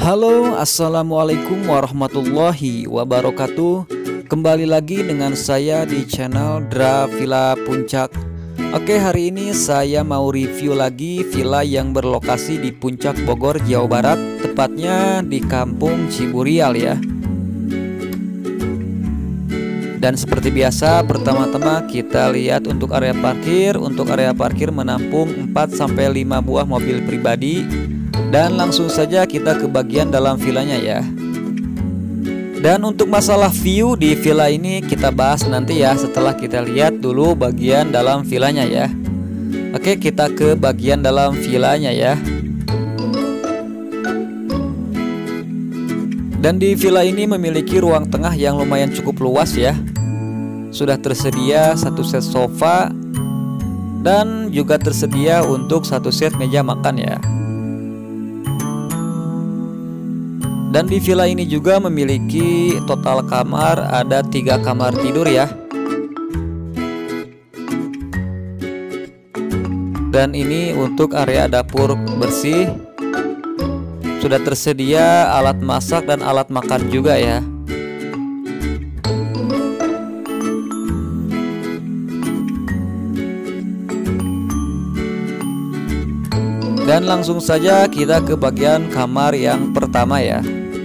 Halo, assalamualaikum warahmatullahi wabarakatuh. Kembali lagi dengan saya di channel Dra Villa Puncak. Oke, hari ini saya mau review lagi villa yang berlokasi di Puncak Bogor, Jawa Barat, tepatnya di Kampung Ciburial ya. Dan seperti biasa, pertama-tama kita lihat untuk area parkir. Untuk area parkir menampung 4-5 buah mobil pribadi. Dan langsung saja kita ke bagian dalam villanya ya. Dan untuk masalah view di villa ini kita bahas nanti ya, setelah kita lihat dulu bagian dalam villanya ya. Oke, kita ke bagian dalam villanya ya. Dan di villa ini memiliki ruang tengah yang lumayan cukup luas ya. Sudah tersedia satu set sofa dan juga tersedia untuk satu set meja makan ya. Dan di villa ini juga memiliki total kamar, ada 3 kamar tidur ya. Dan ini untuk area dapur bersih. Sudah tersedia alat masak dan alat makan juga ya. Dan langsung saja kita ke bagian kamar yang pertama ya.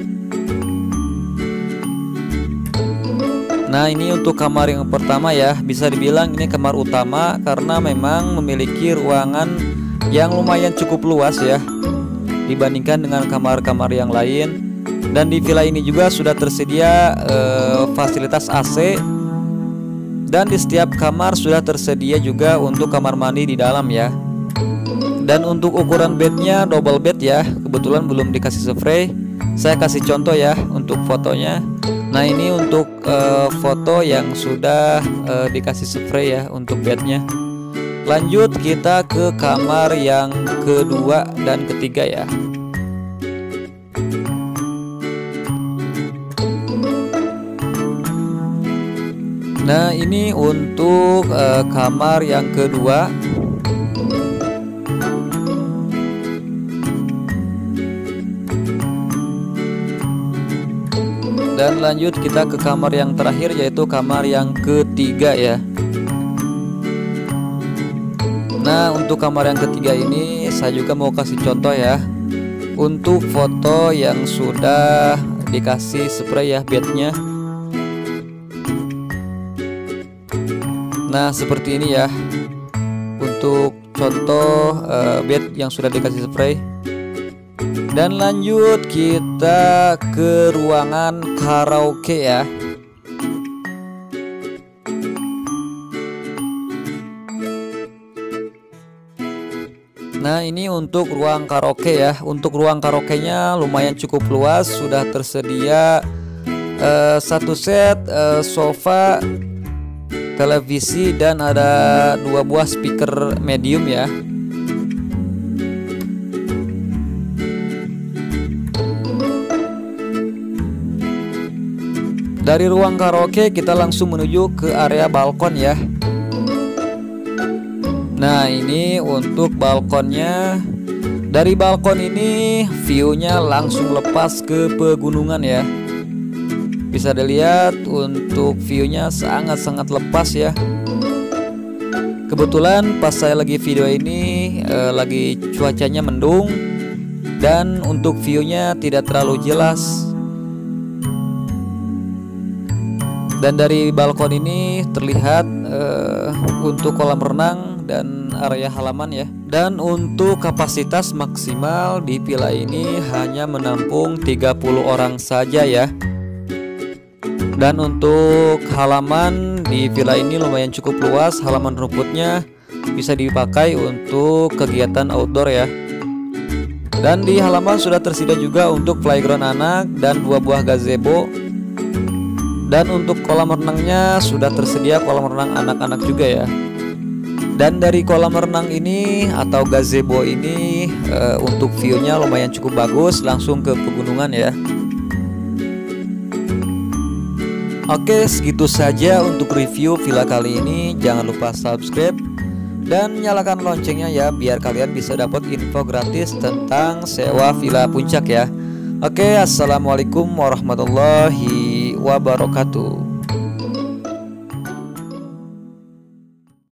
Nah, ini untuk kamar yang pertama ya, bisa dibilang ini kamar utama karena memang memiliki ruangan yang lumayan cukup luas ya dibandingkan dengan kamar-kamar yang lain. Dan di villa ini juga sudah tersedia fasilitas AC. Dan di setiap kamar sudah tersedia juga untuk kamar mandi di dalam ya. Dan untuk ukuran bednya double bed ya, kebetulan belum dikasih spray. Saya kasih contoh ya untuk fotonya. Nah, ini untuk foto yang sudah dikasih spray ya untuk bednya. Lanjut kita ke kamar yang kedua dan ketiga ya. Nah, ini untuk kamar yang kedua. Dan lanjut kita ke kamar yang terakhir, yaitu kamar yang ketiga ya. Nah, untuk kamar yang ketiga ini saya juga mau kasih contoh ya. Untuk foto yang sudah dikasih spray ya bednya. Nah, seperti ini ya. Untuk contoh bed yang sudah dikasih spray. Dan lanjut kita ke ruangan karaoke ya. Nah, ini untuk ruang karaoke ya. Untuk ruang karaoke-nya lumayan cukup luas, sudah tersedia satu set sofa, televisi, dan ada 2 buah speaker medium ya. Dari ruang karaoke kita langsung menuju ke area balkon ya. Nah, ini untuk balkonnya. Dari balkon ini view-nya langsung lepas ke pegunungan ya. Bisa dilihat untuk view-nya sangat-sangat lepas ya. Kebetulan pas saya lagi video ini lagi cuacanya mendung. Dan untuk view-nya tidak terlalu jelas. Dan dari balkon ini terlihat untuk kolam renang dan area halaman ya. Dan untuk kapasitas maksimal di villa ini hanya menampung 30 orang saja ya. Dan untuk halaman di villa ini lumayan cukup luas. Halaman rumputnya bisa dipakai untuk kegiatan outdoor ya. Dan di halaman sudah tersedia juga untuk playground anak dan 2 buah gazebo. Dan untuk kolam renangnya sudah tersedia kolam renang anak-anak juga ya. Dan dari kolam renang ini atau gazebo ini untuk view-nya lumayan cukup bagus, langsung ke pegunungan ya. Oke, segitu saja untuk review villa kali ini. Jangan lupa subscribe dan nyalakan loncengnya ya, biar kalian bisa dapat info gratis tentang sewa villa Puncak ya. Oke, assalamualaikum warahmatullahi wabarakatuh.